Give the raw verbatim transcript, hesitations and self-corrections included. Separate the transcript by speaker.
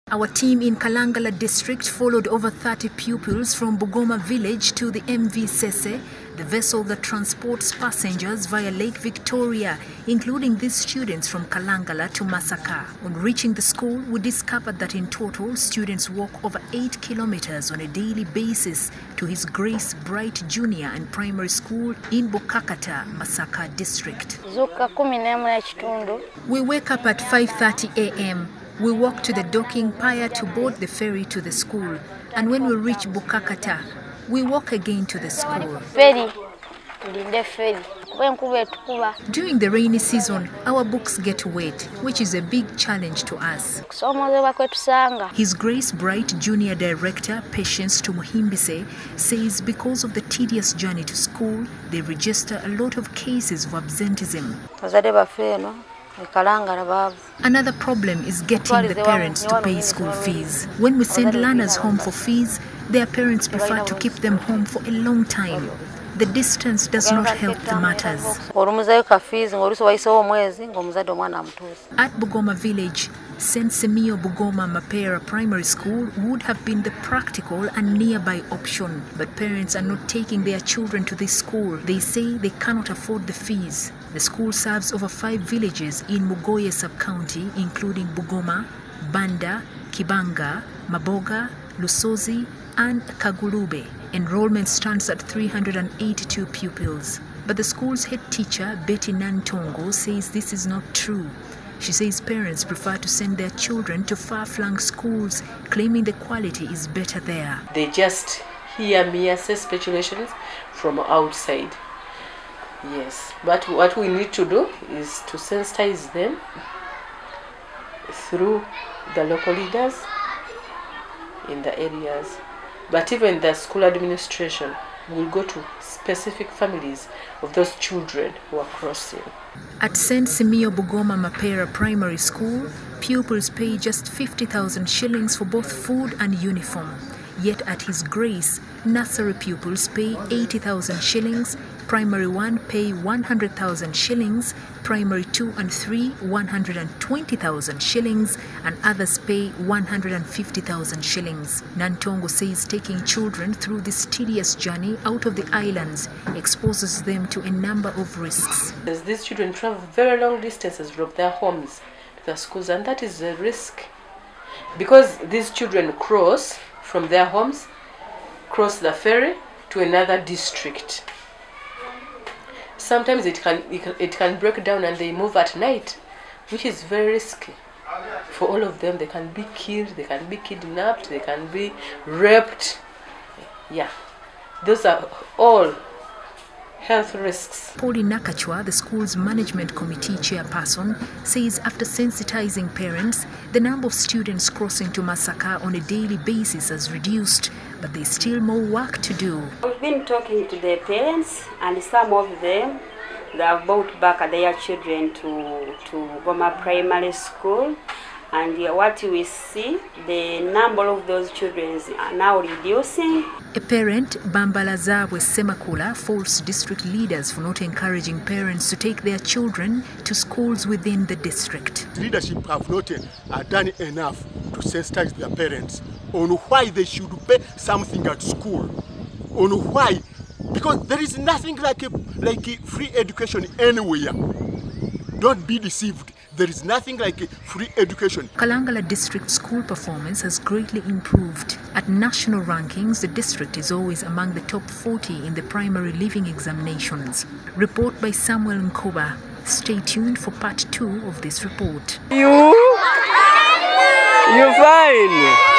Speaker 1: Our team in Kalangala district followed over thirty pupils from Bugoma village to the M V Sese, the vessel that transports passengers via Lake Victoria, including these students from Kalangala to Masaka. On reaching the school, we discovered that in total, students walk over eight kilometers on a daily basis to His Grace Bright Junior and Primary School in Bukakata, Masaka district. We wake up at five thirty a m We walk to the docking pier to board the ferry to the school, and when we reach Bukakata, we walk again to the school. During the rainy season, our books get wet, which is a big challenge to us. His Grace Bright Junior Director, Patience Tumuhimbise, says because of the tedious journey to school, they register a lot of cases of absenteeism. Another problem is getting the parents to pay school fees. When we send learners home for fees, their parents prefer to keep them home for a long time. The distance does not help the matters. At Bugoma village, Saint Simio Bugoma Mapera Primary School would have been the practical and nearby option, but parents are not taking their children to this school. They say they cannot afford the fees. The school serves over five villages in Mugoye sub-county, including Bugoma, Banda, Kibanga, Maboga, Lusozi, and Kagulube. Enrollment stands at three hundred eighty-two pupils. But the school's head teacher, Betty Nantongo, says this is not true. She says parents prefer to send their children to far-flung schools, claiming the quality is better there.
Speaker 2: They just hear mere speculations from outside. Yes, but what we need to do is to sensitize them through the local leaders in the areas. But even the school administration will go to specific families of those children who are crossing.
Speaker 1: At Saint Simio Bugoma Mapera Primary School, pupils pay just fifty thousand shillings for both food and uniform. Yet at His Grace, nursery pupils pay eighty thousand shillings, Primary one pay one hundred thousand shillings, Primary two and three one hundred twenty thousand shillings, and others pay one hundred fifty thousand shillings. Nantongo says taking children through this tedious journey out of the islands exposes them to a number of risks.
Speaker 2: As these children travel very long distances from their homes to the schools, and that is a risk because these children cross from their homes, cross the ferry to another district. Sometimes it can, it can it can break down and they move at night, which is very risky for all of them. They can be killed, they can be kidnapped, they can be raped. Yeah, those are all health risks.
Speaker 1: Pauli Nakachwa, the school's management committee chairperson, says after sensitizing parents, the number of students crossing to Masaka on a daily basis has reduced, but there's still more work to do.
Speaker 3: We've been talking to the parents, and some of them, they have brought back their children to, to Goma Primary School. And what we see, the number of those children are now reducing.
Speaker 1: A parent, Bambalazabwe Semakula, faults district leaders for not encouraging parents to take their children to schools within the district.
Speaker 4: Leadership have not uh, done enough to sensitize their parents on why they should pay something at school. On why, because there is nothing like a, like a free education anywhere. Don't be deceived. There is nothing like a free education.
Speaker 1: Kalangala district school performance has greatly improved. At national rankings, the district is always among the top forty in the primary living examinations. Report by Samuel Nkoba. Stay tuned for part two of this report.
Speaker 5: You? You're fine.